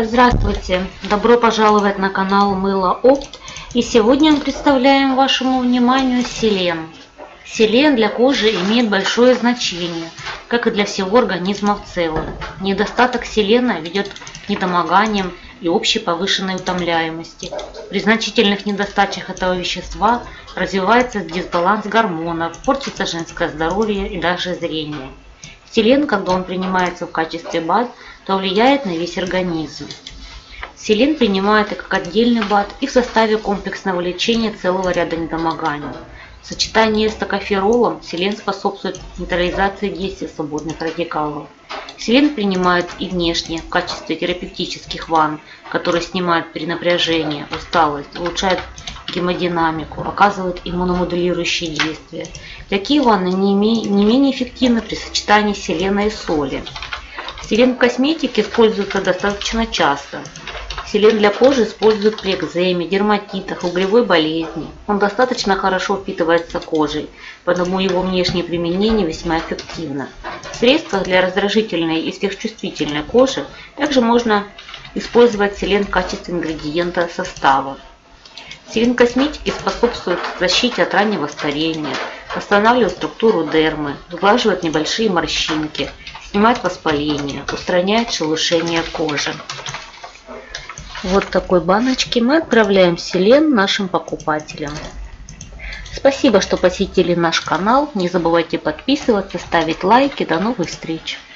Здравствуйте! Добро пожаловать на канал Мыло Опт. И сегодня мы представляем вашему вниманию селен. Селен для кожи имеет большое значение, как и для всего организма в целом. Недостаток селена ведет к недомоганиям и общей повышенной утомляемости. При значительных недостачах этого вещества развивается дисбаланс гормонов, портится женское здоровье и даже зрение. Селен, когда он принимается в качестве БАД, то влияет на весь организм. Селен принимается как отдельный БАД и в составе комплексного лечения целого ряда недомоганий. В сочетании с токоферолом селен способствует нейтрализации действия свободных радикалов. Селен принимают и внешне в качестве терапевтических ванн, которые снимают перенапряжение, усталость, улучшают гемодинамику, оказывают иммуномодулирующие действия. Такие ванны не менее эффективны при сочетании селена и соли. Селен в косметике используется достаточно часто. Селен для кожи используют при экземе, дерматитах, угревой болезни. Он достаточно хорошо впитывается кожей, поэтому его внешнее применение весьма эффективно. В средствах для раздражительной и сверхчувствительной кожи также можно использовать селен в качестве ингредиента состава. Селен косметики способствует защите от раннего старения, восстанавливает структуру дермы, сглаживает небольшие морщинки, снимает воспаление, устраняет шелушение кожи. Вот в такой баночке мы отправляем селен нашим покупателям. Спасибо, что посетили наш канал. Не забывайте подписываться, ставить лайки. До новых встреч!